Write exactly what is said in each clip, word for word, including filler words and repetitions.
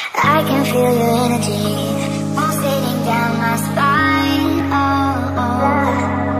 I can feel your energy pulsating down my spine. Oh, oh.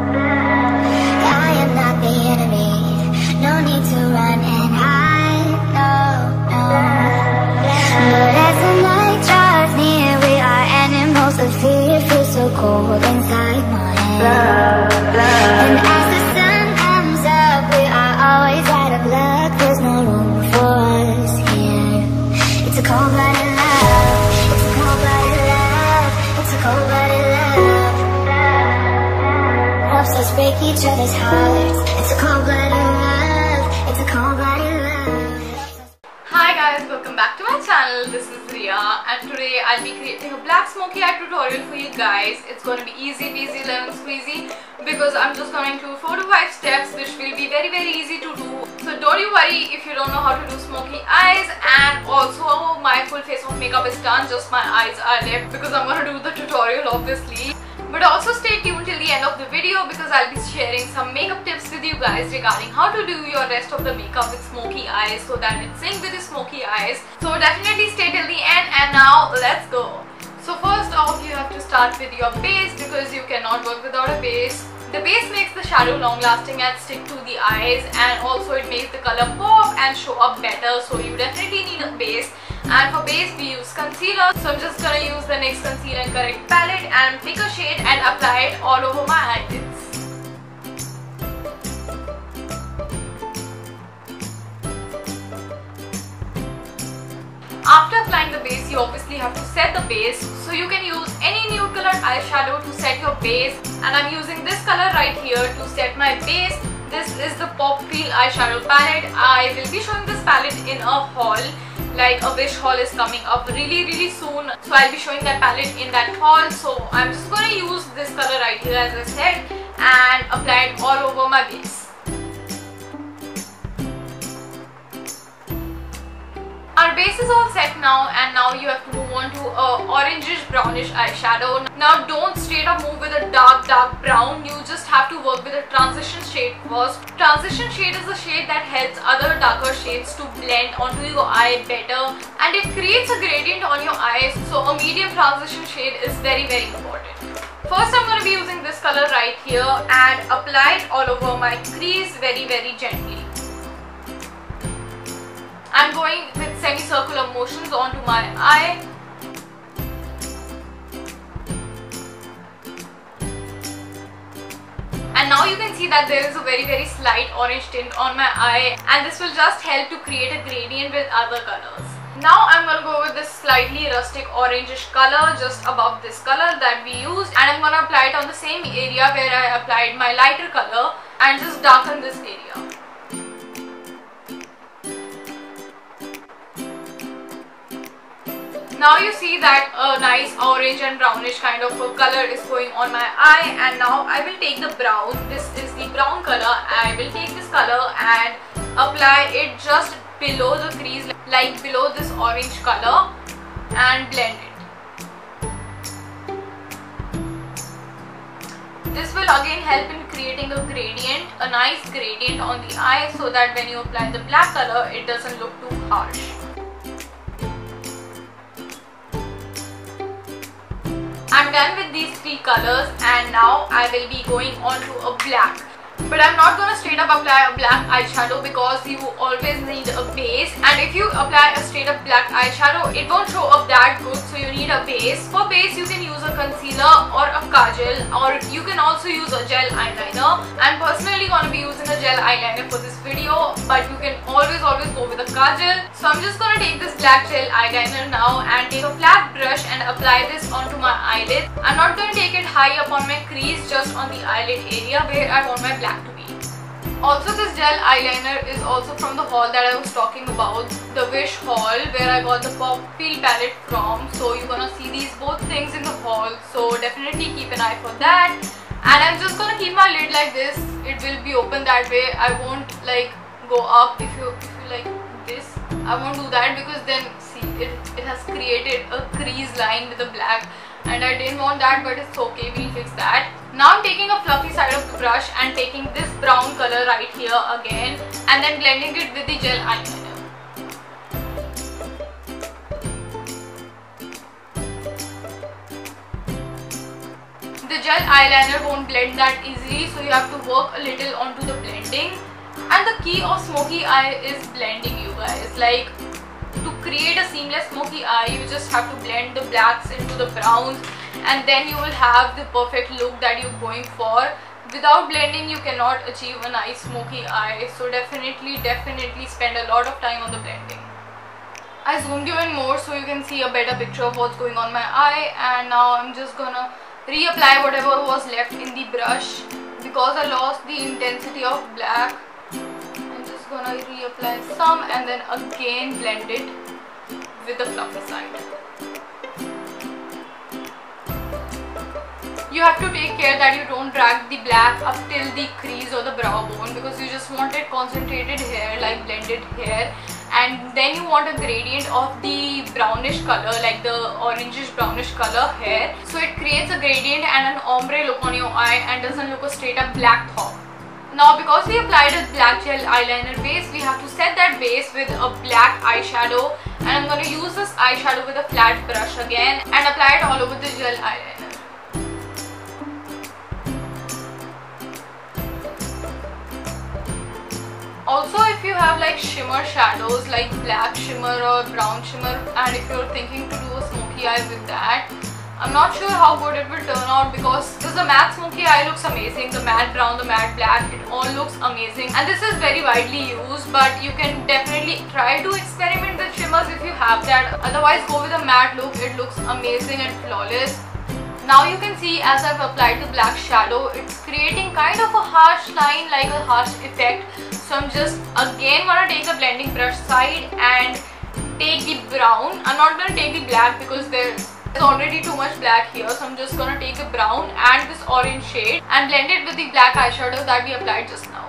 I am not the enemy. No need to run and hide. No, no. But as the night draws near, we are animals of fear. Feels so cold inside my head. And as the sun comes up, we are always out of luck. There's no room for us here. It's a cold-blooded love. It's a cold-blooded love. It's a cold-blooded love. Helps us break each other's hearts. It's a cold-blooded love. It's a cold-blooded love. Hi guys, welcome back to my channel. This is Ria and today I'll be creating a black smoky eye tutorial for you guys. It's going to be easy peasy lemon squeezy because I'm just going to include four to five steps which will be very very easy to do. So don't you worry if you don't know how to do smoky eyes, and also my full face of makeup is done, just my eyes are left because I'm going to do the tutorial obviously. But also stay tuned till the end of the video because I'll be sharing some makeup tips with you guys regarding how to do your rest of the makeup with smoky eyes so that it syncs with the smoky eyes. So definitely stay till the end, and now let's go. So first off, you have to start with your base because you cannot work without a base. The base makes the shadow long lasting and stick to the eyes, and also it makes the color pop and show up better, so you definitely need a base. And for base we use concealer, so I'm just gonna use the NYX Conceal and Correct palette and pick a shade and apply it all over my eyelids. After applying the base, you obviously have to set the base, so you can use any nude colored eyeshadow to set your base, and I'm using this color right here to set my base. This is the Pop Feel eyeshadow palette. I will be showing this palette in a haul, like a wish haul is coming up really really soon, so I'll be showing that palette in that haul. So I'm just going to use this color right here as I said and apply it all over my base. Our base is all set now, and now you have to move on to a orangish brownish eyeshadow. Now don't straight up move with a dark dark brown, you just have to work with a transition shade first. Transition shade is a shade that helps other darker shades to blend onto your eye better, and it creates a gradient on your eyes, so a medium transition shade is very very important. First I'm going to be using this color right here and apply it all over my crease very very gently. I'm going with semicircular motions onto my eye. And now you can see that there is a very very slight orange tint on my eye, and this will just help to create a gradient with other colors. Now I'm going to go with this slightly rustic orangish color just above this color that we used, and I'm going to apply it on the same area where I applied my lighter color and just darken this area. Now you see that a nice orange and brownish kind of a color is going on my eye, and now I will take the brown. This is the brown color. I will take this color and apply it just below the crease, like below this orange color, and blend it. This will again help in creating a gradient, a nice gradient on the eye, so that when you apply the black color it doesn't look too harsh. I'm done with these three colors, and now I will be going on to a black. But I'm not going to straight up apply a black eyeshadow because you always need a base, and if you apply a straight up black eyeshadow it won't show up that good, so you need a base. For base you can use a concealer or a kajal, or you can also use a gel eyeliner. I'm personally going to be using a gel eyeliner for this video, but you can always always go with a kajal. So I'm just going to take this black gel eyeliner now and take a flat brush and apply this onto my eyelid. I'm not going to take it high up on my crease, just on the eyelid area where I want my black to be. Also, this gel eyeliner is also from the haul that I was talking about, the Wish haul, where I got the Pop Feel palette from. So you're gonna see these both things in the haul, so definitely keep an eye for that. And I'm just gonna keep my lid like this. It will be open that way. I won't like go up. If you if you like this, I won't do that because then see it, it has created a crease line with the black, and I didn't want that, but it's okay, we'll fix that. Now I'm taking a fluffy side of the brush and taking this brown color right here again, and then blending it with the gel eyeliner. the gel eyeliner won't blend that easily, so you have to work a little onto the blending. And the key of smoky eye is blending, you guys. Like, to create a seamless smoky eye, you just have to blend the blacks into the browns, and then you will have the perfect look that you're going for. Without blending, you cannot achieve a nice smoky eye, so definitely definitely spend a lot of time on the blending. I zoomed you in more so you can see a better picture of what's going on my eye, and now I'm just gonna reapply whatever was left in the brush. Because I lost the intensity of black, I'm just gonna reapply some and then again blend it with the fluffy side. You have to take care that you don't drag the black up till the crease or the brow bone, because you just wanted concentrated hair, like blended hair, and then you want a gradient of the brownish color, like the orangish brownish color hair, so it creates a gradient and an ombre look on your eye and doesn't look a straight up black top. Now, because we applied a black gel eyeliner base, we have to set that base with a black eyeshadow, and I'm going to use this eyeshadow with a flat brush again and apply it all over the gel eyeliner. Also, if you have like shimmer shadows like black shimmer or brown shimmer, and if you're thinking to do a smoky eye with that, I'm not sure how good it will turn out, because because the matte smoky eye looks amazing, the matte brown, the matte black, it all looks amazing, and this is very widely used, but you can definitely try to experiment with shimmers if you have that. Otherwise, go with a matte look, it looks amazing and flawless. Now you can see as I've applied the black shadow, it's creating kind of a harsh line, like a harsh effect. So I'm just again gonna take the blending brush side and take the brown. I'm not gonna take the black because there's already too much black here. So I'm just gonna take the brown and this orange shade and blend it with the black eyeshadow that we applied just now.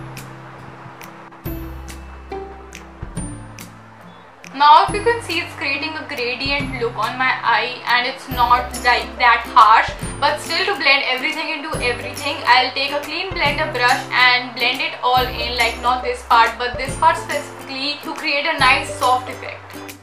Now if you can see, it's creating a gradient look on my eye, and it's not like that harsh, but still to blend everything into everything, I'll take a clean blender brush and blend it all in, like not this part but this part specifically, to create a nice soft effect.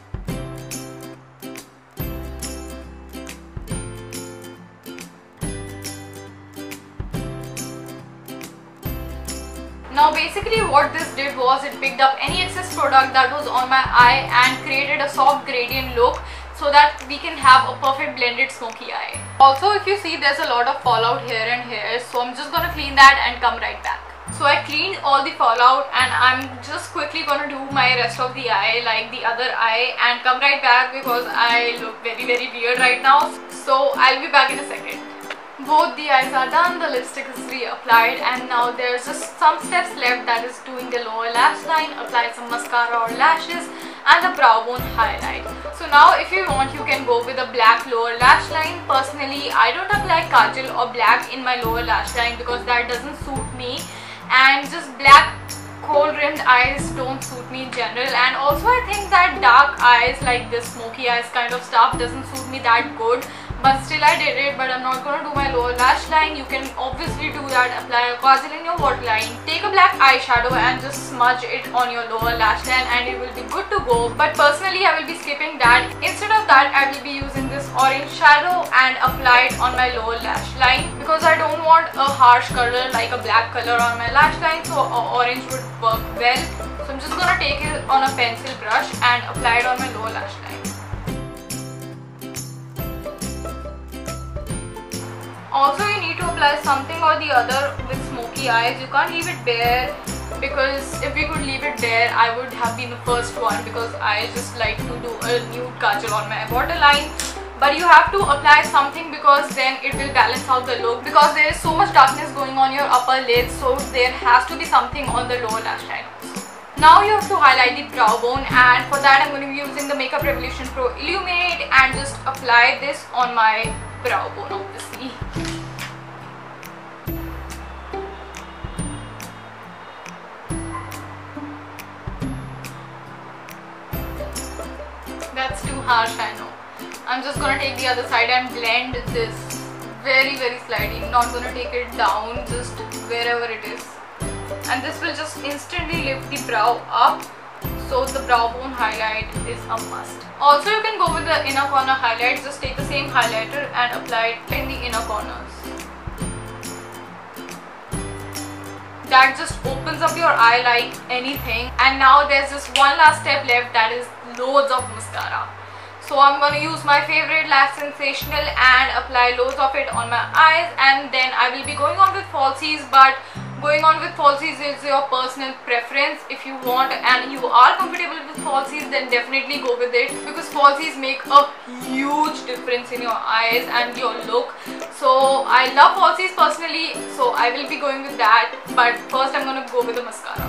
Now basically what this did was it picked up any excess product that was on my eye and created a soft gradient look, so that we can have a perfect blended smoky eye. Also, if you see, there's a lot of fallout here and here, so I'm just gonna clean that and come right back. So I cleaned all the fallout and I'm just quickly gonna do my rest of the eye, like the other eye, and come right back because I look very very weird right now. So I'll be back in a second. Both the eyes are done, the lipstick is reapplied, and now there's just some steps left, that is doing the lower lash line, apply some mascara or lashes, and the brow bone highlight. So now if you want, you can go with a black lower lash line. Personally, I don't apply kajal or black in my lower lash line because that doesn't suit me, and just black cold rimmed eyes don't suit me in general. And also I think that dark eyes, like this smoky eyes kind of stuff, doesn't suit me that good. But still I did it, but I'm not going to do my lower lash line. You can obviously do that. Apply a kajal in your waterline. Take a black eyeshadow and just smudge it on your lower lash line and it will be good to go. But personally, I will be skipping that. Instead of that, I will be using this orange shadow and apply it on my lower lash line, because I don't want a harsh color like a black color on my lash line, so orange would work well. So I'm just going to take it on a pencil brush and apply it on my lower lash line. Also, you need to apply something or the other with smoky eyes. You can't leave it bare, because if we could leave it bare, I would have been the first one, because I just like to do a nude kajal on my waterline. But you have to apply something, because then it will balance out the look, because there is so much darkness going on your upper lids, so there has to be something on the lower lash line also. Now you have to highlight the brow bone, and for that I'm going to be using the Makeup Revolution Pro Illuminate and just apply this on my brow bone, obviously. That's too harsh, I know. I'm just gonna take the other side and blend this very very slightly. Not gonna take it down, just wherever it is. And this will just instantly lift the brow up. So the brow bone highlight is a must. Also, you can go with the inner corner highlight. Just take the same highlighter and apply it in the inner corners. that just opens up your eye like anything. And now there's just one last step left, that is loads of mascara. So I'm going to use my favorite Lash Sensational and apply loads of it on my eyes, and then I will be going on with falsies. But going on with falsies is your personal preference. If you want and you are comfortable with falsies, then definitely go with it, because falsies make a huge difference in your eyes and your look. So I love falsies personally, so I will be going with that. But first I'm going to go with the mascara.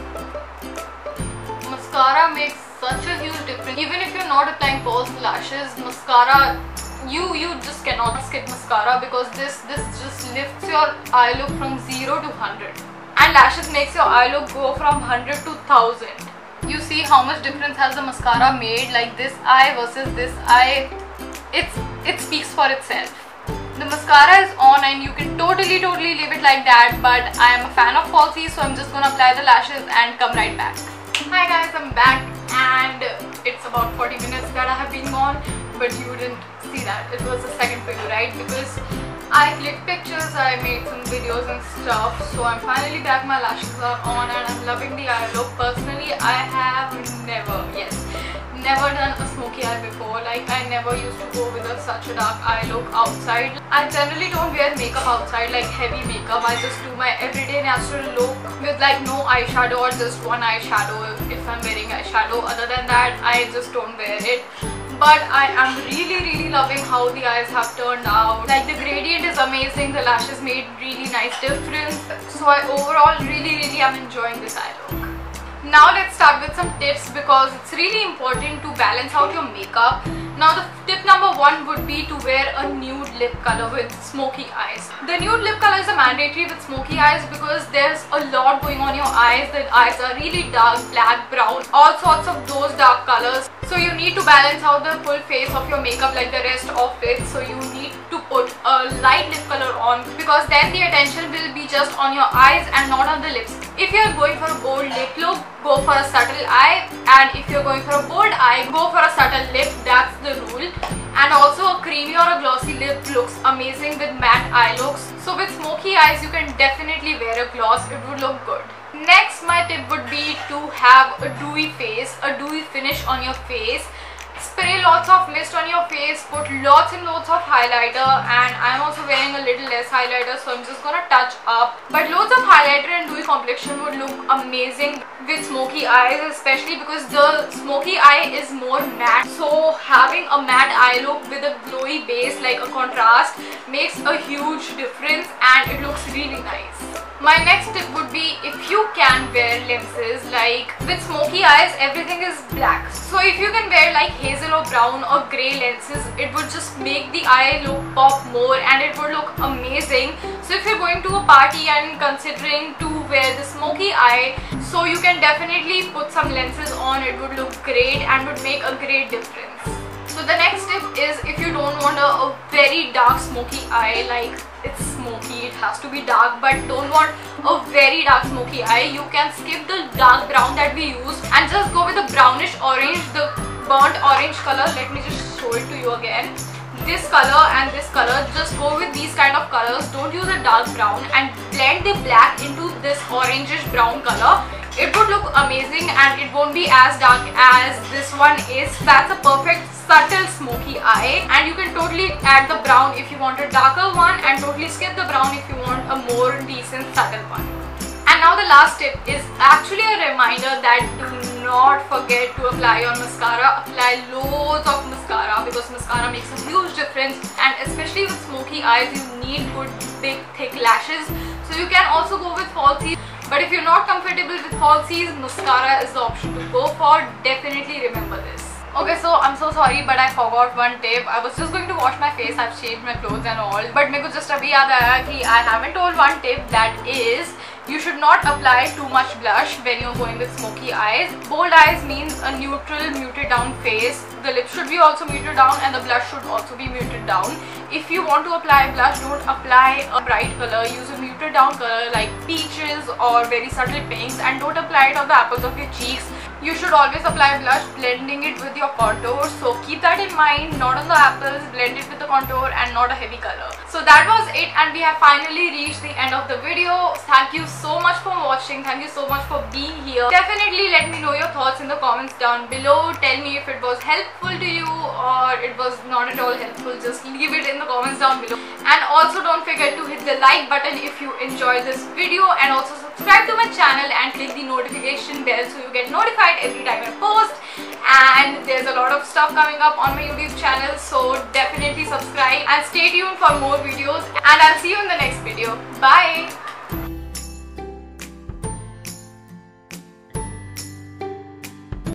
Mascara makes such a huge difference. Even if you're not applying false lashes, mascara, you you just cannot skip mascara, because this this just lifts your eye look from zero to one hundred, and lashes makes your eye look go from one hundred to one thousand. You see how much difference has the mascara made? Like this eye versus this eye, it's it speaks for itself. The mascara is on and you can totally totally leave it like that, but I am a fan of falsies, so I'm just gonna apply the lashes and come right back. Hi guys, I'm back, and it's about forty minutes that I have been gone, but you didn't see that. It was a second for you, right? Because I clicked pictures, I made some videos and stuff, so I'm finally back. My lashes are on and I'm loving the eye look. Personally, I have never, yes, never done a smoky eye before. Like, I never used to go with a, such a dark eye look outside. I generally don't wear makeup outside, like heavy makeup. I just do my everyday natural look with like no eyeshadow or just one eyeshadow if I'm wearing eyeshadow. Other than that, I just don't wear it. But I am really really loving how the eyes have turned out. Like, the gradient is amazing, the lashes made really nice difference. So I overall really really am enjoying this eye look. Now let's start with some tips, because it's really important to balance out your makeup. Now the tip number one would be to wear a nude lip color with smoky eyes. The nude lip color is a mandatory with smoky eyes, because there's a lot going on in your eyes. The eyes are really dark, black, brown, all sorts of those dark colors. So you need to balance out the full face of your makeup like the rest of it. So you need to put a light lip color on, because then the attention will be just on your eyes and not on the lips. If you're going for a bold lip look, go for a subtle eye, and if you're going for a bold eye, go for a subtle lip. That's the rule. And also a creamy or a glossy lip looks amazing with matte eye looks. So with smoky eyes, you can definitely wear a gloss. It would look good. Next, my tip would be to have a dewy face, a dewy finish on your face. Spray lots of mist on your face, put lots and lots of highlighter, and I'm also wearing a little less highlighter, so I'm just gonna touch up. But loads of highlighter and dewy complexion would look amazing with smoky eyes, especially because the smoky eye is more matte. So having a matte eye look with a glowy base, like a contrast, makes a huge difference and it looks really nice. My next tip would be, if you can wear lenses, like with smoky eyes everything is black, so if you can wear like hazel or brown or grey lenses, it would just make the eye look pop more and it would look amazing. So if you're going to a party and considering to wear the smoky eye, so you can definitely put some lenses on. It would look great and would make a great difference. So the next tip is, if you don't want a, a very dark smoky eye, like it's smoky, it has to be dark, but don't want a very dark smoky eye, you can skip the dark brown that we used and just go with the brownish orange, the burnt orange color. Let me just show it to you again. This color and this color, just go with these kind of colors. Don't use a dark brown, and blend the black into this orangish brown color. It would look amazing and it won't be as dark as this one is. That's a perfect subtle smoky eye, and you can totally add the brown if you want a darker one and totally skip the brown if you want a more decent subtle one. And now the last tip is actually a reminder that do not forget to apply your mascara. Apply loads of mascara, because mascara makes a huge difference, and especially with smoky eyes you need good big thick lashes. So you can also go with falsies, but if you're not comfortable with falsies, mascara is the option to go for. Definitely remember this. Okay, so I'm so sorry, but I forgot one tip. I was just going to wash my face, I've changed my clothes and all, but meko just abhi yaad aaya ki I haven't told one tip, that is, you should not apply too much blush when you're going with smoky eyes. Bold eyes means a neutral, muted down face. The lips should be also muted down and the blush should also be muted down. If you want to apply blush, don't apply a bright color. Use a muted down color like peaches or very subtle pinks, and don't apply it on the apples of your cheeks. you should always apply blush blending it with your contour. So keep that in mind, not on the apples, blend it with the contour and not a heavy color. So that was it, and we have finally reached the end of the video. Thank you so much for watching. Thank you so much for being here. Definitely let me know your thoughts in the comments down below. Tell me if it was helpful to you or it was not at all helpful. Just leave it in the comments down below. And also don't forget to hit the like button if you enjoyed this video, and also subscribe to my channel and click the notification bell so you get notified every time I post. And there's a lot of stuff coming up on my YouTube channel, so definitely subscribe and stay tuned for more videos, and I'll see you in the next video. Bye.